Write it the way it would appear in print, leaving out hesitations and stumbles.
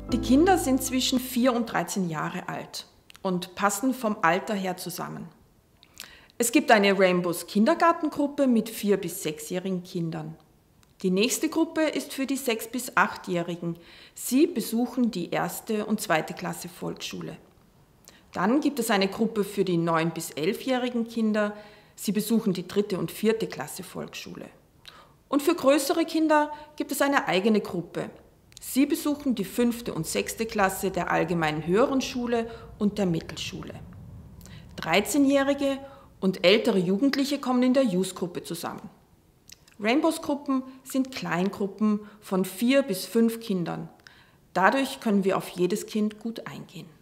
Die Kinder sind zwischen 4 und 13 Jahre alt und passen vom Alter her zusammen. Es gibt eine Rainbows Kindergartengruppe mit 4- bis 6-jährigen Kindern. Die nächste Gruppe ist für die 6- bis 8-Jährigen. Sie besuchen die 1. und 2. Klasse Volksschule. Dann gibt es eine Gruppe für die 9- bis 11-jährigen Kinder. Sie besuchen die 3. und 4. Klasse Volksschule. Und für größere Kinder gibt es eine eigene Gruppe. Sie besuchen die 5. und 6. Klasse der allgemeinen höheren Schule und der Mittelschule. 13-jährige und ältere Jugendliche kommen in der Youth-Gruppe zusammen. Rainbows-Gruppen sind Kleingruppen von 4 bis 5 Kindern. Dadurch können wir auf jedes Kind gut eingehen.